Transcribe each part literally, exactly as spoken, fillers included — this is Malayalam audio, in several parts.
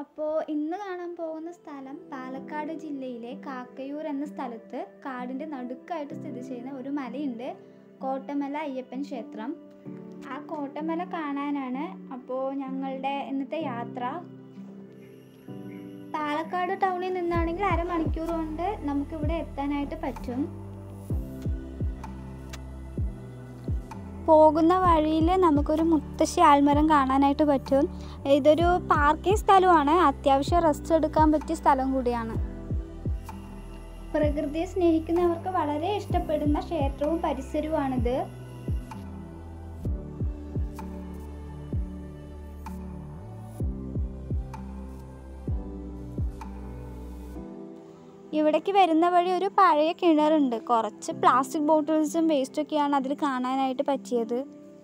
അപ്പോൾ ഇന്ന് കാണാൻ പോകുന്ന സ്ഥലം പാലക്കാട് ജില്ലയിലെ കാക്കയൂർ എന്ന സ്ഥലത്ത് കാടിൻ്റെ നടുക്കായിട്ട് സ്ഥിതി ചെയ്യുന്ന ഒരു മലയുണ്ട്, കോട്ടമല അയ്യപ്പൻ ക്ഷേത്രം. ആ കോട്ടമല കാണാനാണ് അപ്പോൾ ഞങ്ങളുടെ ഇന്നത്തെ യാത്ര. പാലക്കാട് ടൗണിൽ നിന്നാണെങ്കിൽ അരമണിക്കൂർ കൊണ്ട് നമുക്കിവിടെ എത്താനായിട്ട് പറ്റും. പോകുന്ന വഴിയിൽ നമുക്കൊരു മുത്തശ്ശി ആൽമരം കാണാനായിട്ട് പറ്റും. ഇതൊരു പാർക്കിംഗ് സ്ഥലമാണ്, അത്യാവശ്യം റെസ്റ്റ് എടുക്കാൻ പറ്റിയ സ്ഥലം കൂടിയാണ്. പ്രകൃതിയെ സ്നേഹിക്കുന്നവർക്ക് വളരെ ഇഷ്ടപ്പെടുന്ന ക്ഷേത്രവും പരിസരവുമാണിത്. ഇവിടേക്ക് വരുന്ന വഴി ഒരു പഴയ കിണറുണ്ട്. കുറച്ച് പ്ലാസ്റ്റിക് ബോട്ടിൽസും വേസ്റ്റൊക്കെയാണ് അതിൽ കാണാനായിട്ട് പറ്റിയത്.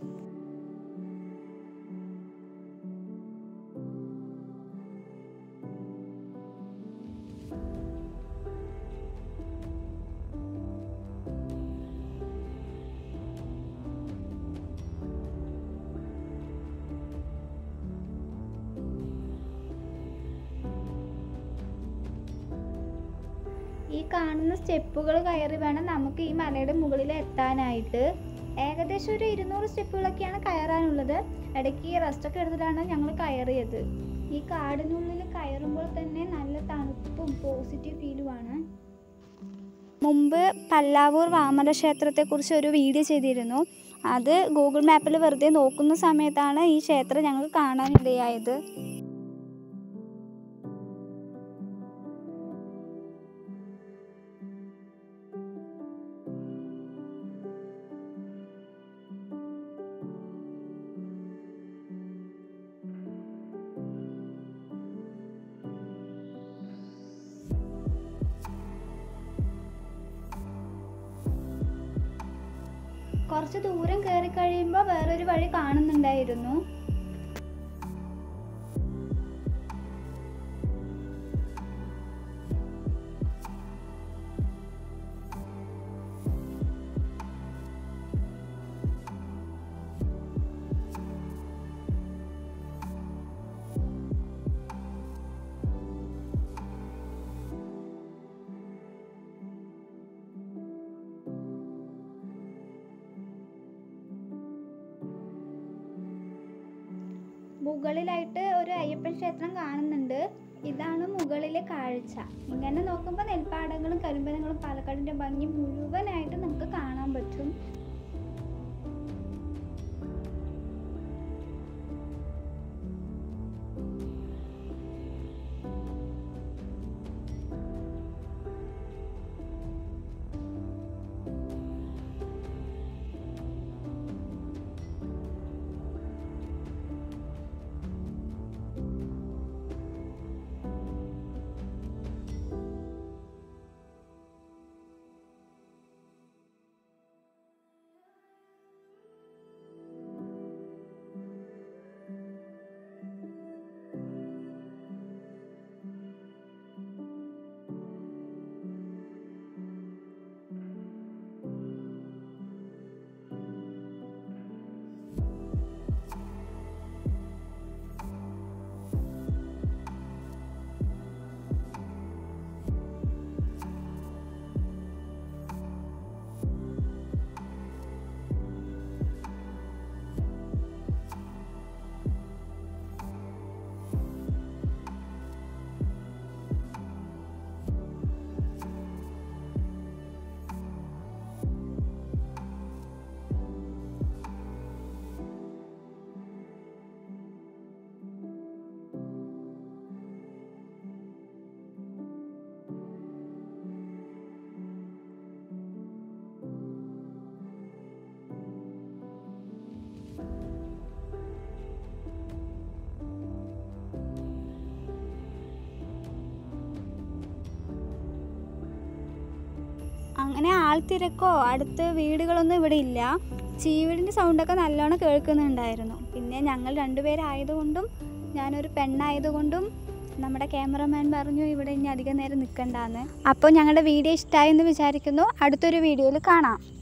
ഈ കാണുന്ന സ്റ്റെപ്പുകൾ കയറി വേണം നമുക്ക് ഈ മലയുടെ മുകളിൽ എത്താനായിട്ട്. ഏകദേശം ഒരു ഇരുന്നൂറ് സ്റ്റെപ്പുകളൊക്കെയാണ് കയറാനുള്ളത്. ഇടയ്ക്ക് റെസ്റ്റൊക്കെ എടുത്തിട്ടാണ് ഞങ്ങൾ കയറിയത്. ഈ കാടിനുള്ളിൽ കയറുമ്പോൾ തന്നെ നല്ല തണുപ്പും പോസിറ്റീവ് ഫീലുമാണ്. മുമ്പ് പല്ലാവൂർ വാമന ക്ഷേത്രത്തെക്കുറിച്ച് ഒരു വീഡിയോ ചെയ്തിരുന്നു. അത് ഗൂഗിൾ മാപ്പിൽ വെറുതെ നോക്കുന്ന സമയത്താണ് ഈ ക്ഷേത്രം ഞങ്ങൾക്ക് കാണാനിടയായത്. കുറച്ച് ദൂരം കയറി കഴിയുമ്പോൾ വേറൊരു വഴി കാണുന്നുണ്ടായിരുന്നു. മുകളിലായിട്ട് ഒരു അയ്യപ്പൻ ക്ഷേത്രം കാണുന്നുണ്ട്. ഇതാണ് മുകളിലെ കാഴ്ച. ഇങ്ങനെ നോക്കുമ്പോൾ നെൽപ്പാടങ്ങളും കരിമ്പനങ്ങളും പാലക്കാടിൻ്റെ ഭംഗി മുഴുവനായിട്ട് നമുക്ക് കാണാൻ പറ്റും. അങ്ങനെ ആൾത്തിരക്കോ അടുത്ത് വീടുകളൊന്നും ഇവിടെ ഇല്ല. ചീവീടിൻ്റെ സൗണ്ടൊക്കെ നല്ലോണം കേൾക്കുന്നുണ്ടായിരുന്നു. പിന്നെ ഞങ്ങൾ രണ്ടുപേരായതുകൊണ്ടും ഞാനൊരു പെണ്ണായതുകൊണ്ടും നമ്മുടെ ക്യാമറമാൻ പറഞ്ഞു ഇവിടെ ഇനി അധികം നേരം നിൽക്കണ്ടെന്ന്. അപ്പോൾ ഞങ്ങളുടെ വീഡിയോ ഇഷ്ടമായെന്ന് വിചാരിക്കുന്നു. അടുത്തൊരു വീഡിയോയിൽ കാണാം.